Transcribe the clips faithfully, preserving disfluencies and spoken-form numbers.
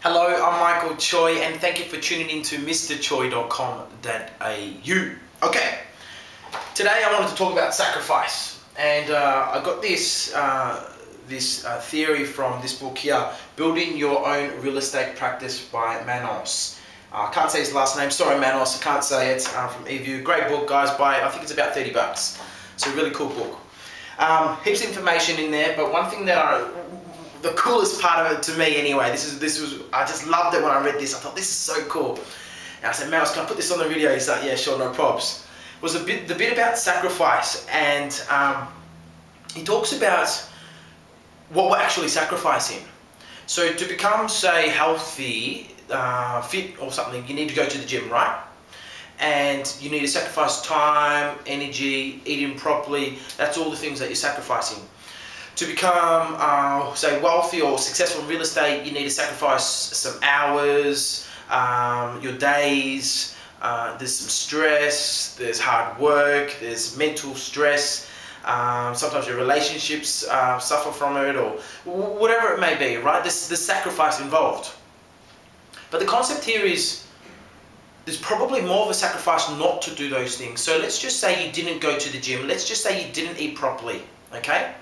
Hello, I'm Michael Choi and thank you for tuning in to Mr Choi dot com dot A U. Okay, today I wanted to talk about sacrifice, and uh, I got this uh, this uh, theory from this book here, Building Your Own Real Estate Practice by Manos. I uh, can't say his last name, sorry Manos, I can't say it, uh, from eView. Great book guys, buy it. I think it's about thirty bucks. It's a really cool book. Um, heaps of information in there, but one thing that I the coolest part of it to me anyway, this is this was I just loved it when I read this. I thought this is so cool. And I said, Mouse, can I put this on the video? He's like, yeah, sure, no probs. Was a bit the bit about sacrifice, and um, he talks about what we're actually sacrificing. So to become, say, healthy, uh, fit or something, you need to go to the gym, right? And you need to sacrifice time, energy, eating properly. That's all the things that you're sacrificing. To become, uh, say, wealthy or successful in real estate, you need to sacrifice some hours, um, your days, uh, there's some stress, there's hard work, there's mental stress, um, sometimes your relationships uh, suffer from it, or whatever it may be, right? There's, there's sacrifice involved. But the concept here is, there's probably more of a sacrifice not to do those things. So let's just say you didn't go to the gym, let's just say you didn't eat properly, okay?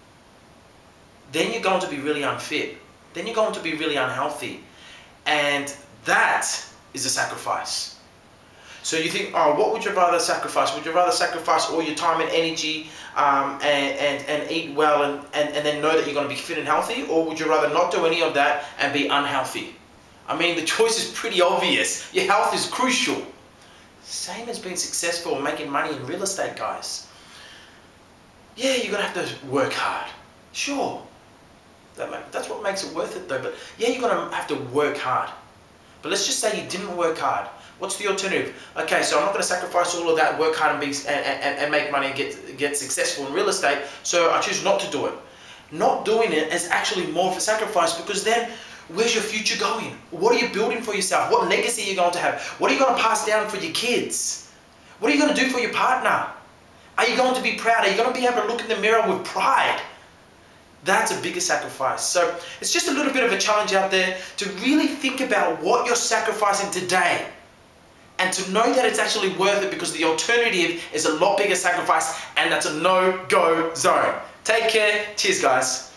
Then you're going to be really unfit. Then you're going to be really unhealthy. And that is a sacrifice. So you think, oh, what would you rather sacrifice? Would you rather sacrifice all your time and energy um, and, and, and eat well and, and, and then know that you're going to be fit and healthy? Or would you rather not do any of that and be unhealthy? I mean, the choice is pretty obvious. Your health is crucial. Same as being successful and making money in real estate, guys. Yeah, you're going to have to work hard. Sure. That's what makes it worth it though, but yeah, you're going to have to work hard. But let's just say you didn't work hard. What's the alternative? Okay, so I'm not going to sacrifice all of that, work hard and, be, and, and, and make money and get, get successful in real estate, so I choose not to do it. Not doing it is actually more of a sacrifice, because then where's your future going? What are you building for yourself? What legacy are you going to have? What are you going to pass down for your kids? What are you going to do for your partner? Are you going to be proud? Are you going to be able to look in the mirror with pride? That's a bigger sacrifice. So it's just a little bit of a challenge out there to really think about what you're sacrificing today, and to know that it's actually worth it, because the alternative is a lot bigger sacrifice, and that's a no-go zone. Take care. Cheers, guys.